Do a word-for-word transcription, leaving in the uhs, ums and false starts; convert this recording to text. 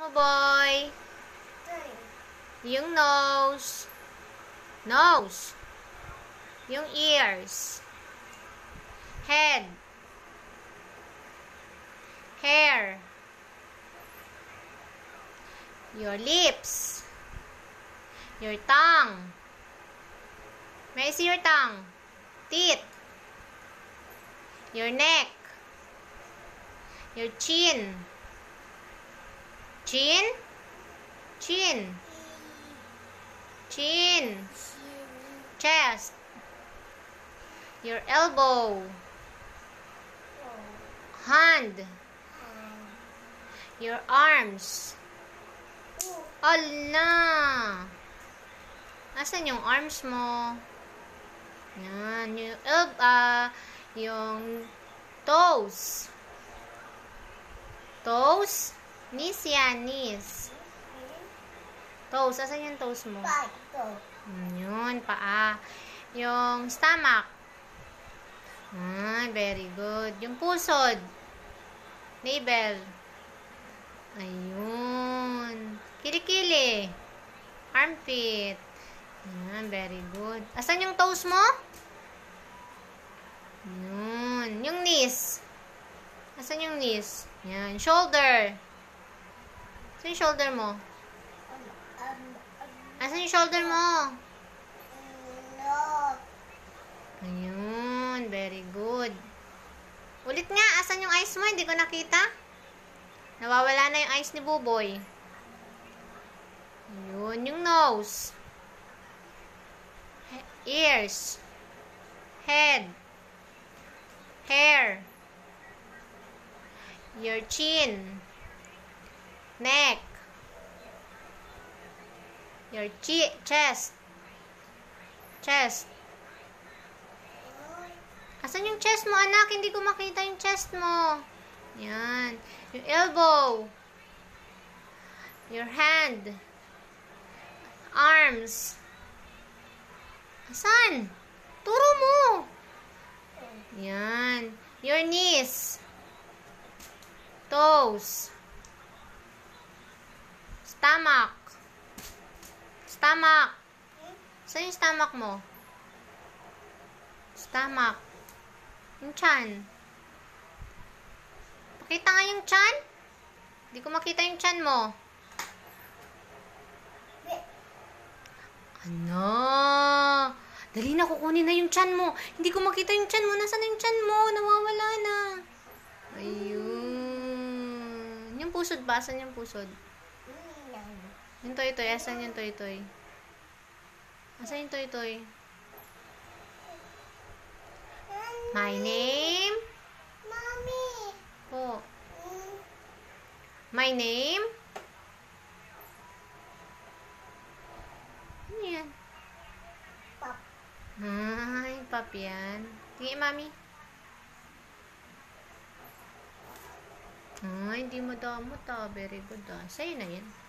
Boy. Yung nose. Nose. Yung ears. Head. Hair. Your lips. Your tongue. May I see your tongue? Teeth. Your neck. Your chin. Chin? Chin. Chin. Chest. Your elbow. Hand. Your arms. Ala! Asan yung arms mo? Yan. Yung, uh, uh, yung toes. Toes? Knees yan, knees. Toes. Asan yung toes mo? Yun, paa. Yung stomach. Ah, very good. Yung pusod. Navel. Ayun. Kilikili. Armpit. Yan, very good. Asan yung toes mo? Yun. Yung knees. Asan yung knees? Yan. Shoulder. Asan yung shoulder mo? Asan yung shoulder mo? Ayun. Very good. Ulit nga. Asan yung eyes mo? Hindi ko nakita. Nawawala na yung eyes ni Buboy. Ayun. Yung nose. Ears. Head. Hair. Your chin. Neck. Your chi chest. Chest. Asan yung chest mo, anak? Hindi ko makita yung chest mo. Yan. Yung elbow. Your hand. Arms. Asan? Turo mo. Yan. Your knees. Toes. Stomach. Stomach. Saan yung stomach mo? Stomach. Yung chan. Pakita nga yung chan. Hindi ko makita yung chan mo. Ano? Dali na, kukunin na yung chan mo. Hindi ko makita yung chan mo. Nasaan na yung chan mo? Nawawala na. Ayun. Yung pusod ba? Asan yung pusod? Yung toy-toy. Asan yung toy-toy? Asan yung toy-toy? My name? Mommy. Po. My name? Ano yan? Pop. Ay, pop yan. Tingin, mami. Ay, hindi mo damot ah. Very good ah. Sa'yo na yan.